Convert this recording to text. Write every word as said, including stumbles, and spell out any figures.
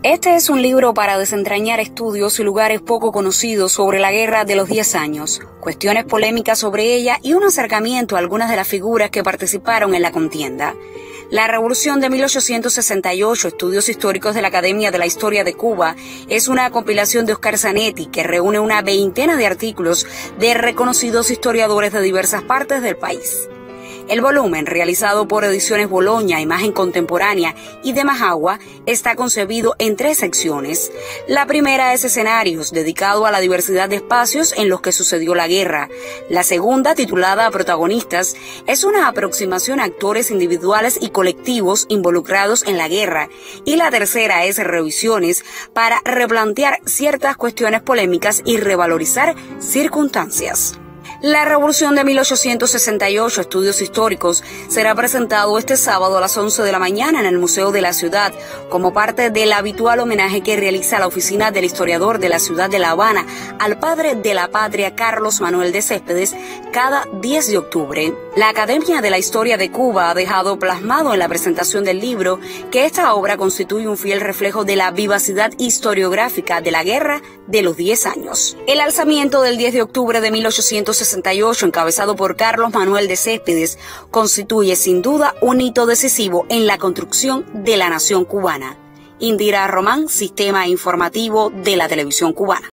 Este es un libro para desentrañar estudios y lugares poco conocidos sobre la Guerra de los Diez Años, cuestiones polémicas sobre ella y un acercamiento a algunas de las figuras que participaron en la contienda. La Revolución de mil ochocientos sesenta y ocho, Estudios Históricos de la Academia de la Historia de Cuba, es una compilación de Oscar Zanetti que reúne una veintena de artículos de reconocidos historiadores de diversas partes del país. El volumen, realizado por Ediciones Boloña, Imagen Contemporánea y de Majagua, está concebido en tres secciones. La primera es Escenarios, dedicado a la diversidad de espacios en los que sucedió la guerra. La segunda, titulada Protagonistas, es una aproximación a actores individuales y colectivos involucrados en la guerra. Y la tercera es Revisiones, para replantear ciertas cuestiones polémicas y revalorizar circunstancias. La Revolución de mil ochocientos sesenta y ocho, Estudios Históricos, será presentado este sábado a las once de la mañana en el Museo de la Ciudad, como parte del habitual homenaje que realiza la Oficina del Historiador de la Ciudad de La Habana al padre de la patria Carlos Manuel de Céspedes cada diez de octubre. La Academia de la Historia de Cuba ha dejado plasmado en la presentación del libro que esta obra constituye un fiel reflejo de la vivacidad historiográfica de la Guerra de los Diez Años. El alzamiento del diez de octubre de mil ochocientos sesenta y ocho, encabezado por Carlos Manuel de Céspedes, constituye sin duda un hito decisivo en la construcción de la nación cubana. Indira Román, Sistema Informativo de la Televisión Cubana.